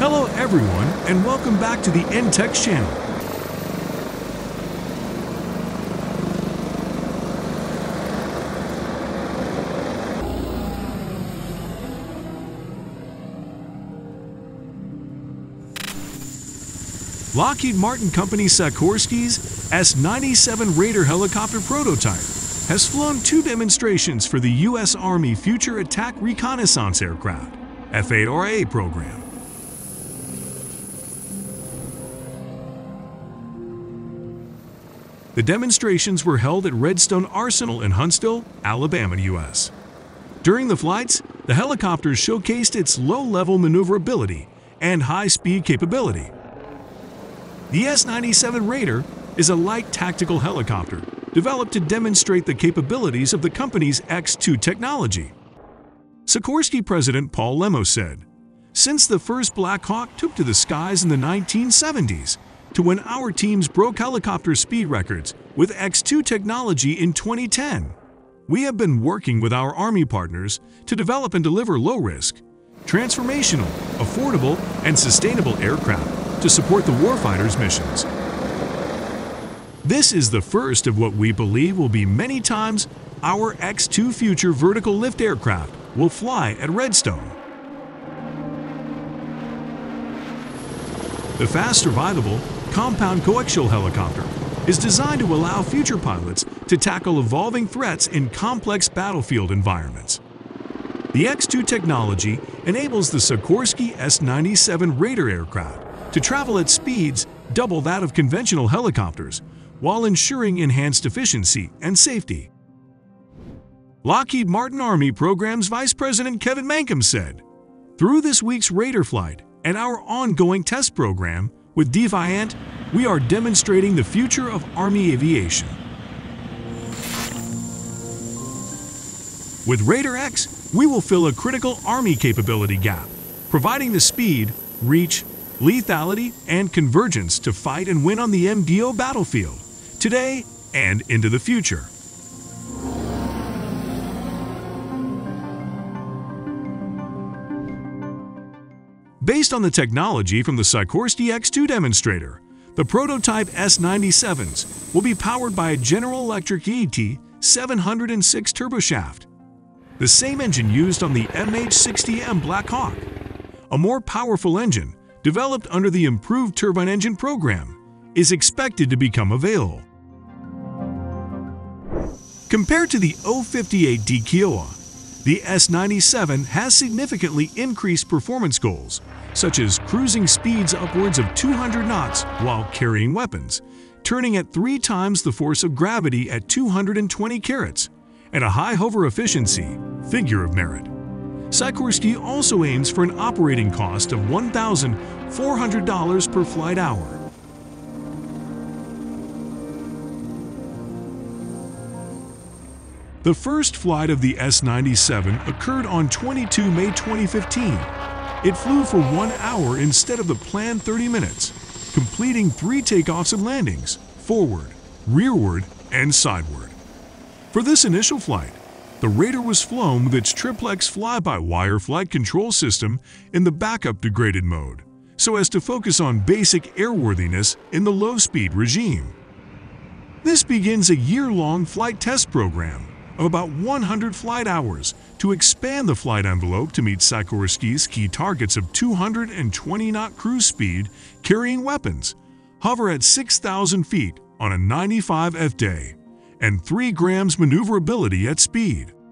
Hello everyone, and welcome back to the EnTech channel. Lockheed Martin Company Sikorsky's S-97 Raider helicopter prototype has flown 2 demonstrations for the U.S. Army Future Attack Reconnaissance Aircraft (FARA) program. The demonstrations were held at Redstone Arsenal in Huntsville, Alabama, U.S. During the flights, the helicopters showcased its low-level maneuverability and high-speed capability. The S-97 Raider is a light tactical helicopter developed to demonstrate the capabilities of the company's X-2 technology. Sikorsky President Paul Lemos said, "Since the first Black Hawk took to the skies in the 1970s, to when our teams broke helicopter speed records with X-2 technology in 2010. We have been working with our Army partners to develop and deliver low-risk, transformational, affordable, and sustainable aircraft to support the warfighter's missions. This is the first of what we believe will be many times our X-2 future vertical lift aircraft will fly at Redstone." The fast survivable, compound coaxial helicopter is designed to allow future pilots to tackle evolving threats in complex battlefield environments. The X-2 technology enables the Sikorsky S-97 Raider aircraft to travel at speeds double that of conventional helicopters while ensuring enhanced efficiency and safety. Lockheed Martin Army Programs Vice President Kevin Mankum said, "Through this week's Raider flight and our ongoing test program with Defiant, we are demonstrating the future of Army aviation. With Raider X, we will fill a critical Army capability gap, providing the speed, reach, lethality, and convergence to fight and win on the MDO battlefield, today and into the future." Based on the technology from the Sikorsky X-2 demonstrator, the prototype S-97s will be powered by a General Electric ET-706 turboshaft, the same engine used on the MH-60M Black Hawk. A more powerful engine, developed under the Improved Turbine Engine program, is expected to become available. Compared to the O-58D Kiowa, the S-97 has significantly increased performance goals, such as cruising speeds upwards of 200 knots while carrying weapons, turning at 3 times the force of gravity at 220 carats, and a high hover efficiency, figure of merit. Sikorsky also aims for an operating cost of $1,400 per flight hour. The first flight of the S-97 occurred on 22 May 2015. It flew for 1 hour instead of the planned 30 minutes, completing 3 takeoffs and landings, forward, rearward, and sideward. For this initial flight, the Raider was flown with its triplex fly-by-wire flight control system in the backup degraded mode, so as to focus on basic airworthiness in the low-speed regime. This begins a year-long flight test program of about 100 flight hours to expand the flight envelope to meet Sikorsky's key targets of 220-knot cruise speed carrying weapons, hover at 6,000 feet on a 95 F day, and 3 grams maneuverability at speed.